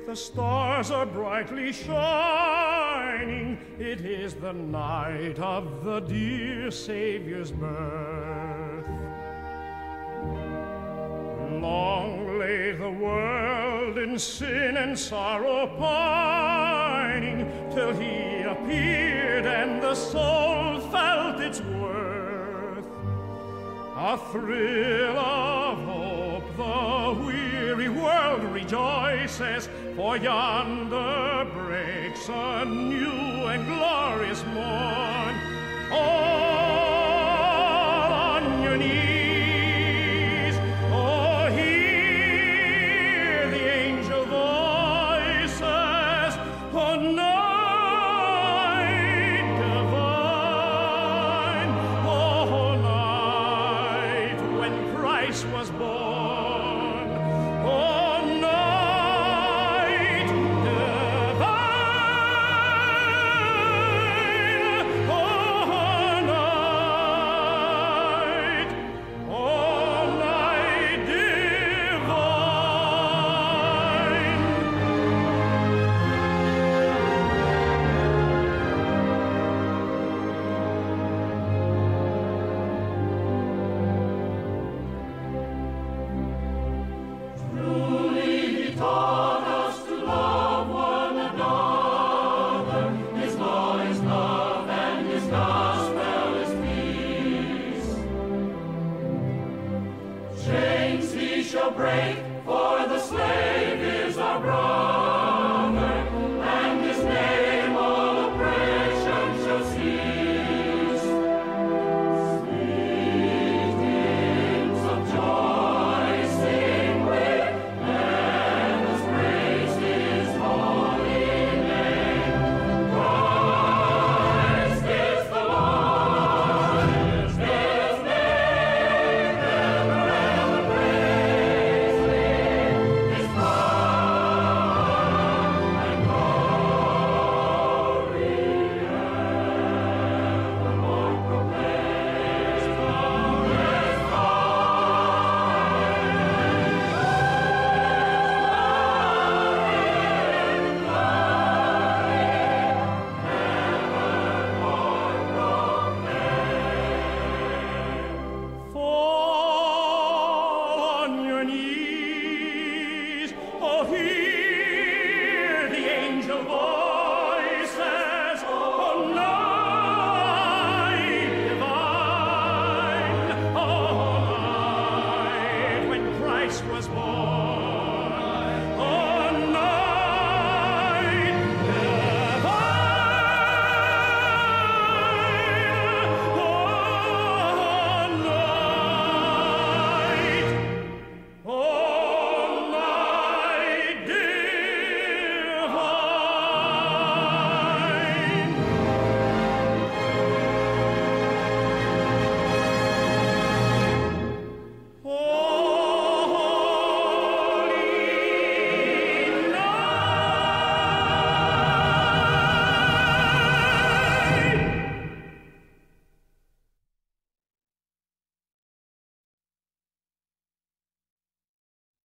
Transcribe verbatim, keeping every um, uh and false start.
the stars are brightly shining. It is the night of the dear Savior's birth. Long lay the world in sin and sorrow pining, till he appeared and the soul felt its worth. A thrill of hope, the weary world rejoices, for yonder breaks a new and glorious morn. Oh,